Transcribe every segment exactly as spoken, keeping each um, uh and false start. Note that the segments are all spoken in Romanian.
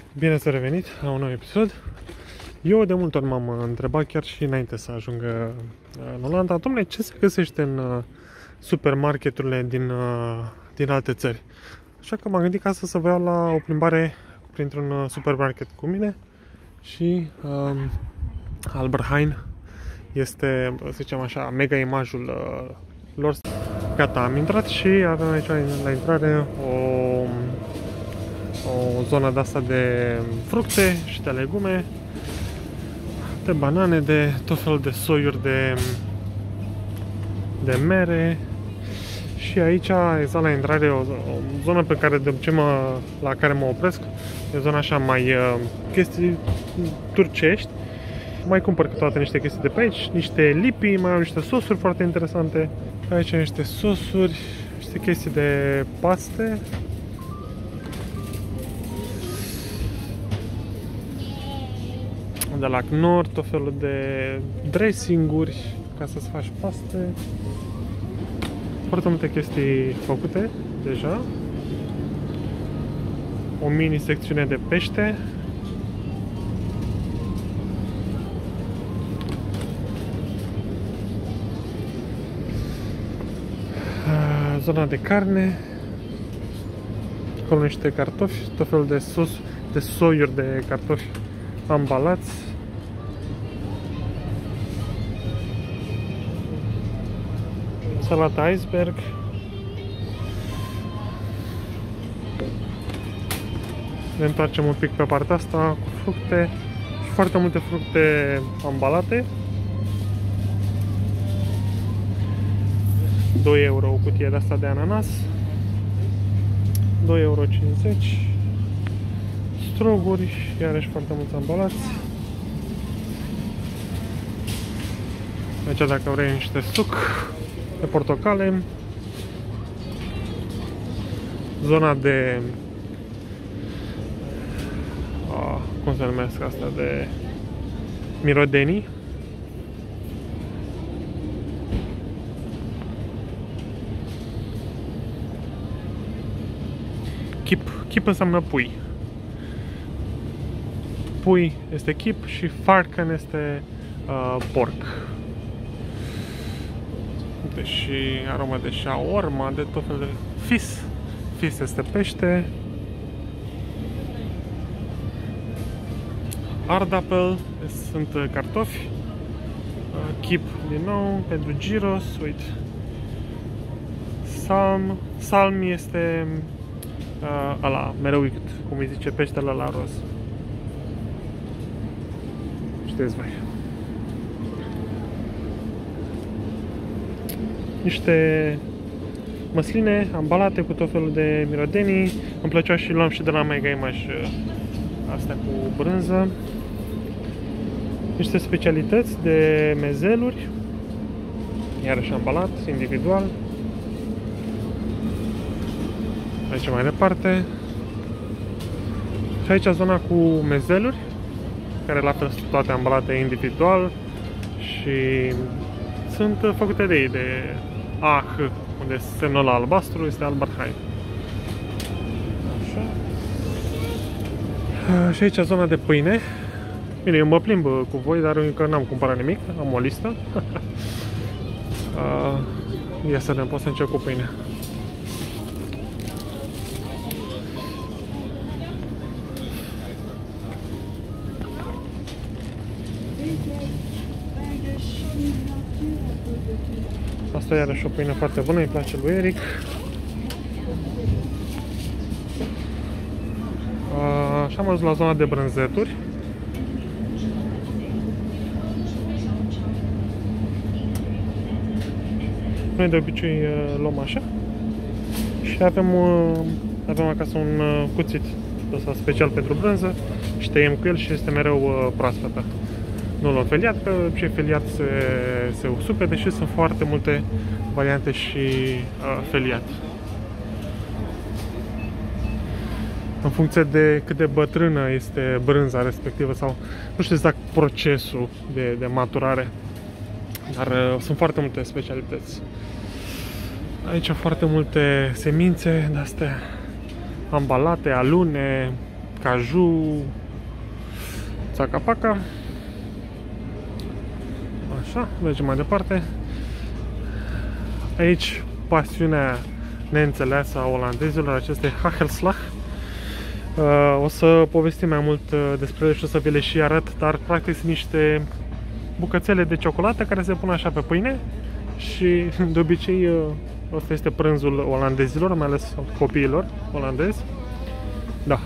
Bine s-a revenit la un nou episod. Eu de multe ori m-am întrebat, chiar și înainte să ajung în Olanda, dom'le, ce se găsește în supermarketurile din, din alte țări. Așa că m-am gândit ca să vă iau la o plimbare printr-un supermarket cu mine și um, Albert Heijn este, să zicem așa, mega imajul uh, lor. Gata, am intrat și avem aici la intrare o, o zonă de asta de fructe și de legume, de banane, de tot felul de soiuri de, de mere. Și aici, exact la intrare, o, o zonă pe care de obicei mă, la care mă opresc, e zona așa mai uh, chestii turcești. Mai cumpăr câteodată niște chestii de pe aici, niște lipi, mai au niște sosuri foarte interesante. Aici niște sosuri, niște chestii de paste. De la Knorr, tot felul de dressinguri ca să-ți faci paste. Foarte multe chestii făcute deja. O mini secțiune de pește. Zona de carne. Acolo niște cartofi, tot felul de sos, de soiuri de cartofi ambalați. Salata iceberg. Ne întoarcem un pic pe partea asta cu fructe și foarte multe fructe ambalate. doi euro o cutie de asta de ananas. doi euro cincizeci. Struguri, iarăși foarte mulți ambalați. Aici dacă vrei niște suc de portocale. Zona de a, cum se numesc asta, de mirodenii. Chip, chip înseamnă pui. Pui este chip și farcan este uh, porc. Și aromă de shawarma, de tot felul de fis. Fis este pește. Ardapel sunt cartofi. Chip din nou pentru gyros, uite. Salm, salm este uh, ăla, mereu uit cum îi zice peștele la roz. Știți voi. Niște măsline ambalate cu tot felul de mirodenii. Îmi plăcea și luam și de la Mega Image astea cu brânză. Niște specialități de mezeluri, iarăși ambalat, individual. Aici mai departe. Și aici zona cu mezeluri, care la fel sunt toate ambalate individual și sunt făcute de ei, de A H, unde semnul albastru este Albert Heijn. Așa. Și aici zona de pâine. Bine, eu mă plimb cu voi, dar încă n-am cumpărat nimic, am o listă. Ia să vedem, pot să încep cu pâine. Asta e iarăși o pâine foarte bună, îi place lui Eric. Și am ajuns la zona de brânzeturi. Noi de obicei luăm așa. Și avem, avem acasă un cuțit ăsta special pentru brânză și tăiem cu el și este mereu proaspătă. Nu luăm feliat, că ce feliat se, se usupe, deși sunt foarte multe variante și uh, feliat. În funcție de cât de bătrână este brânza respectivă sau nu știu exact procesul de, de maturare, dar uh, sunt foarte multe specialități. Aici foarte multe semințe de astea ambalate, alune, caju, țaca-paca. Așa, mergem mai departe. Aici, pasiunea neînțeleasă a olandezilor, aceste hagelslag. O să povestim mai mult despre ele și o să vi le și arăt, dar practic sunt niște bucățele de ciocolată care se pun așa pe pâine și de obicei ăsta este prânzul olandezilor, mai ales copiilor olandezi. Da.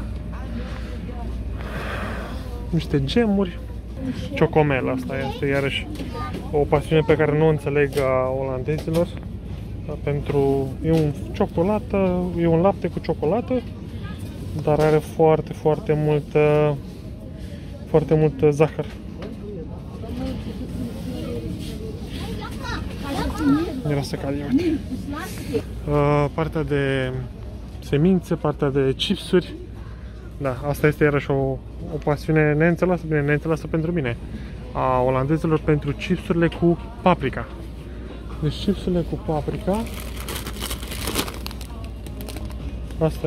Niște gemuri. Ciocomel, asta este iarăși o pasiune pe care nu o înțeleg a olandezilor. Pentru e un ciocolată, e un lapte cu ciocolată, dar are foarte, foarte multă foarte mult zahăr. Miroase ca uite. Uh, partea de semințe, partea de chipsuri. Da, asta este iarăși o, o pasiune neînțeleasă, bine, neînțeleasă pentru mine, a olandezilor pentru chipsurile cu paprika. Deci chipsurile cu paprika. Asta.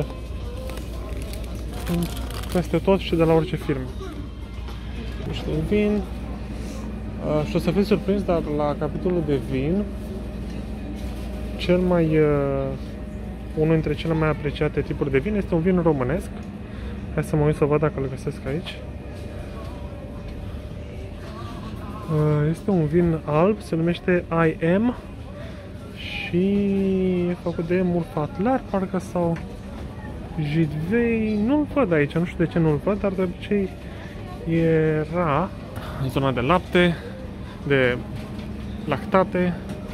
Peste tot și de la orice firmă. Niște vin. Uh, și o să fiți surprins, dar la capitolul de vin, cel mai, uh, unul dintre cele mai apreciate tipuri de vin este un vin românesc. Hai să mă uit să văd dacă îl găsesc aici. Uh, este un vin alb, se numește I am și e făcut de murfatlar, parcă, sau jidvei. Nu-l văd aici, nu știu de ce nu-l văd, dar de obicei era în zona de lapte, de lactate.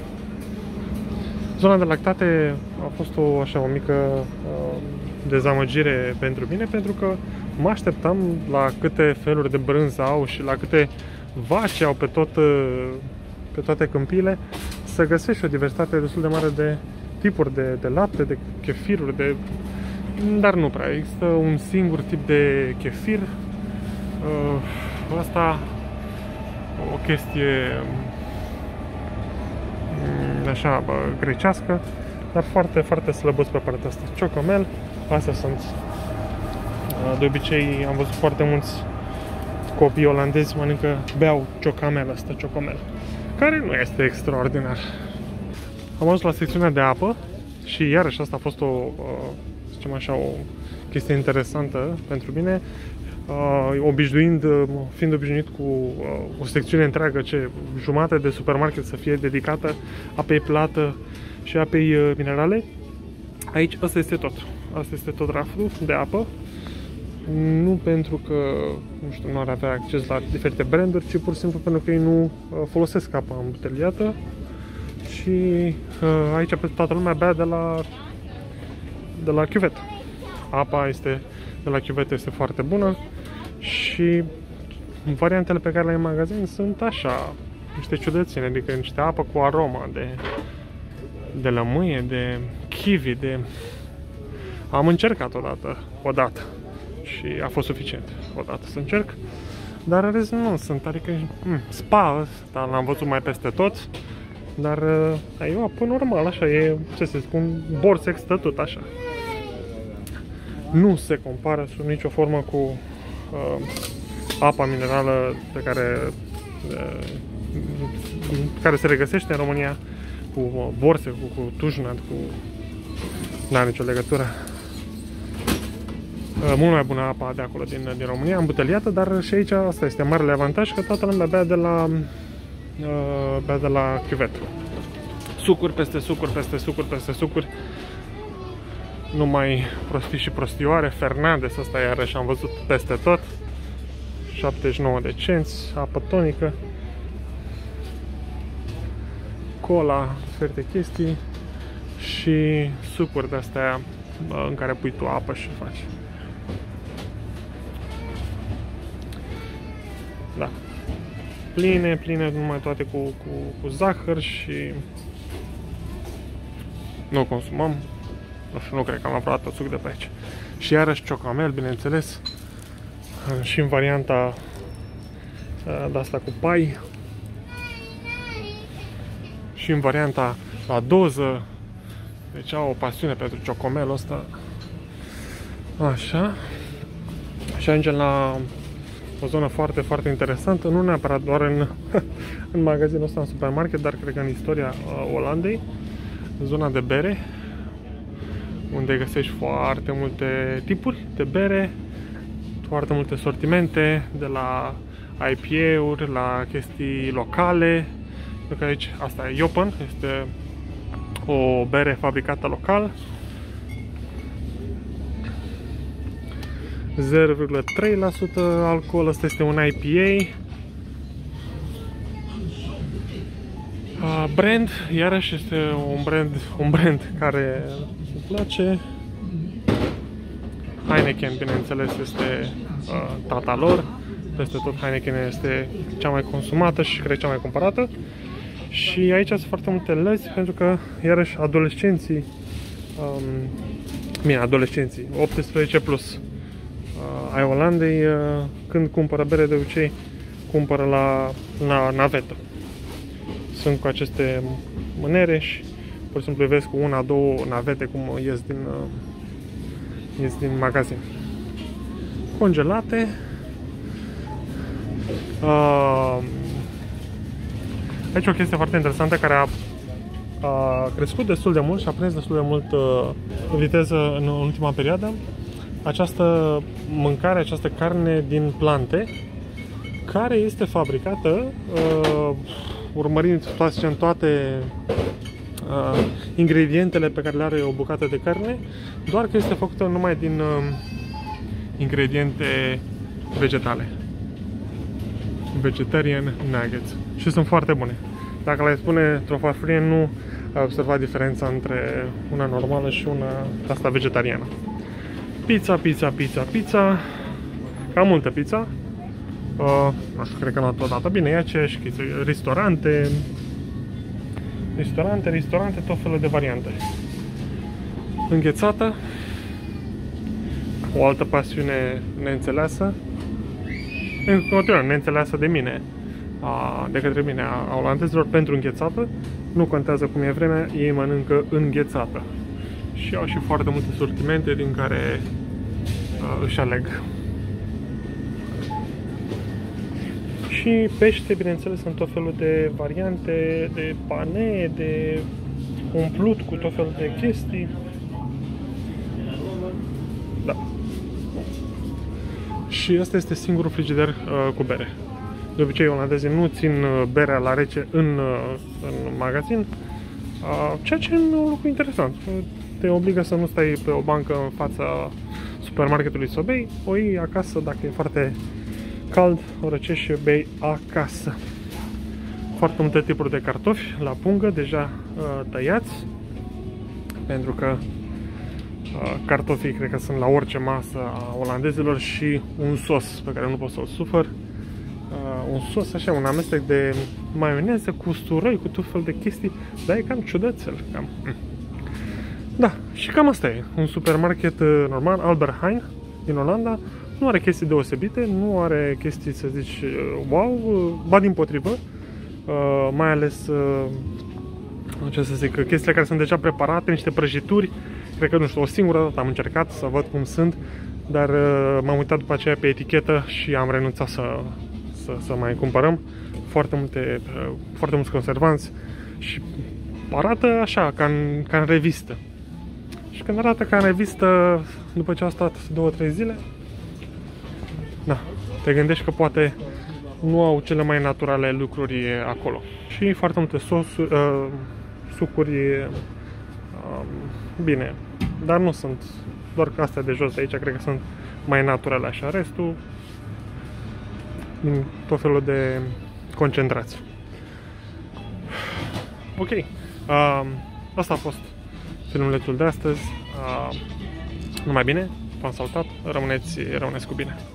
Zona de lactate a fost o, așa, o mică uh, dezamăgire pentru mine, pentru că mă așteptam la câte feluri de brânză au și la câte vaci au pe, tot, pe toate câmpiile, să găsești o diversitate destul de mare de tipuri de, de lapte, de chefiruri, de... dar nu prea. Există un singur tip de chefir. Uh, asta o chestie așa, bă, grecească, dar foarte, foarte slăbuț pe partea asta. Ciocomel, astea sunt. De obicei am văzut foarte mulți copii olandezi mănâncă, beau ciocamel asta, ciocomel, care nu este extraordinar. Am ajuns la secțiunea de apă și iarăși asta a fost o, să zicem așa, o chestie interesantă pentru mine. Obișnuind, fiind obișnuit cu o secțiune întreagă, ce jumate de supermarket să fie dedicată apei plată și apei minerale, aici asta este tot. Asta este tot raftul de apă. Nu pentru că, nu știu, nu ar avea acces la diferite branduri, ci pur și simplu pentru că ei nu folosesc apa îmbuteliată. Și aici toată lumea bea de la de la chiuvetă. Apa este de la chiuvetă este foarte bună și variantele pe care le ai în magazin sunt așa, niște ciudăține, adică niște apă cu aroma de de lămâie, de kiwi, de... Am încercat odată, odată și a fost suficient odată să încerc, dar în rest nu sunt, adică mm, spa, dar l-am văzut mai peste tot, dar e o apă normal, așa, e, ce să spun, borsex stătut, așa. Nu se compară sub nicio formă cu uh, apa minerală pe care, uh, care se regăsește în România, cu borse, cu, cu tujnat, cu... n-are nicio legătură. Uh, mult mai bună apa de acolo din, din România, îmbuteliată, dar și aici asta este marele avantaj, că toată lumea bea de la, uh, bea de la chiuvetă. Sucuri peste sucuri, peste sucuri, peste sucuri. Numai prostii și prostioare. Fernandez, asta iarăși am văzut peste tot. șaptezeci și nouă de cenți, apă tonică, cola, diferite chestii și sucuri de astea în care pui tu apă și faci. Da. Pline, pline numai toate cu, cu, cu zahăr și nu consumăm. Nu știu, nu cred că am luat tot suc de pe aici. Și iarăși ciocamel, bineînțeles. Și în varianta de asta cu pai. Și în varianta la doză. Deci au o pasiune pentru ciocomelul ăsta. Așa. Și ajungem la o zonă foarte, foarte interesantă, nu neapărat doar în, în magazinul ăsta, în supermarket, dar cred că în istoria uh, Olandei, zona de bere, unde găsești foarte multe tipuri de bere, foarte multe sortimente, de la I P A-uri la chestii locale. Pentru că aici, asta e Jopen, este o bere fabricată local. zero virgulă trei la sută alcool, asta este un I P A. Uh, brand, iarăși este un brand, un brand care îmi place. Heineken, bineînțeles, este uh, tata lor. Peste tot Heineken este cea mai consumată și cred cea mai cumpărată. Și aici sunt foarte multe lăzi, pentru că, iarăși, adolescenții, um, bine, adolescenții, optsprezece plus, uh, ai Olandei, uh, când cumpără bere, de obicei, cumpără la, la navetă. Sunt cu aceste mânere și, pur și simplu, vezi cu una, două navete cum ies din, uh, ies din magazin. Congelate. Uh, aici o chestie foarte interesantă care a, a crescut destul de mult și a prins destul de mult uh, viteză în ultima perioadă. Această mâncare, această carne din plante, care este fabricată uh, urmărind toate, toate uh, ingredientele pe care le are o bucată de carne, doar că este făcută numai din uh, ingrediente vegetale. Vegetarian nuggets. Și sunt foarte bune. Dacă le spune într-o farfurie, nu ai observat diferența între una normală și una asta vegetariană. Pizza, pizza, pizza, pizza. Cam multă pizza. Uh, nu știu, cred că n-am odată. Bine, e aceeași chestie. Restaurante. Restaurante, restaurante, tot felul de variante. Înghețată. O altă pasiune neînțeleasă. În continuare, neînțeleasă de mine, a, de către mine, a olandezilor, pentru înghețată. Nu contează cum e vremea, ei mănâncă înghețată. Și au și foarte multe sortimente din care a, își aleg. Și pește, bineînțeles, sunt tot felul de variante, de pane, de umplut cu tot felul de chestii. Da. Și asta este singurul frigider uh, cu bere. De obicei, olandezii nu țin berea la rece în, uh, în magazin, uh, ceea ce e un lucru interesant. Te obligă să nu stai pe o bancă în fața supermarketului să o bei, o iei acasă dacă e foarte cald, o răcești și o bei acasă. Foarte multe tipuri de cartofi la pungă, deja uh, tăiați, pentru că cartofii cred că sunt la orice masă a olandezilor și un sos pe care nu pot să-l sufăr. Un sos așa, un amestec de maioneză cu usturoi, cu tot fel de chestii, dar e cam ciudățel. Cam. Da, și cam asta e. Un supermarket normal, Albert Heijn, din Olanda, nu are chestii deosebite, nu are chestii să zici wow, ba dimpotrivă, mai ales ce să zic, chestiile care sunt deja preparate, niște prăjituri. Cred că, nu știu, o singură dată am încercat să văd cum sunt, dar uh, m-am uitat după aceea pe etichetă și am renunțat să, să, să mai cumpărăm. Foarte multe, uh, foarte mulți conservanți și arată așa, ca în, ca în revistă. Și când arată ca în revistă, după ce a stat două trei zile, da, te gândești că poate nu au cele mai naturale lucruri acolo. Și foarte multe sosuri, uh, sucuri, uh, bine, dar nu sunt, doar că astea de jos de aici cred că sunt mai naturale așa, restul din tot felul de concentrați. Ok, uh, asta a fost filmulețul de astăzi. Uh, numai bine, v-am salutat, rămâneți, rămâneți cu bine.